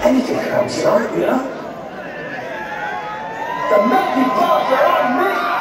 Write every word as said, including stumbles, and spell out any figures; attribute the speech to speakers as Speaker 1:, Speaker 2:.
Speaker 1: anything can happen tonight, you know? The Maggie Bars are on me!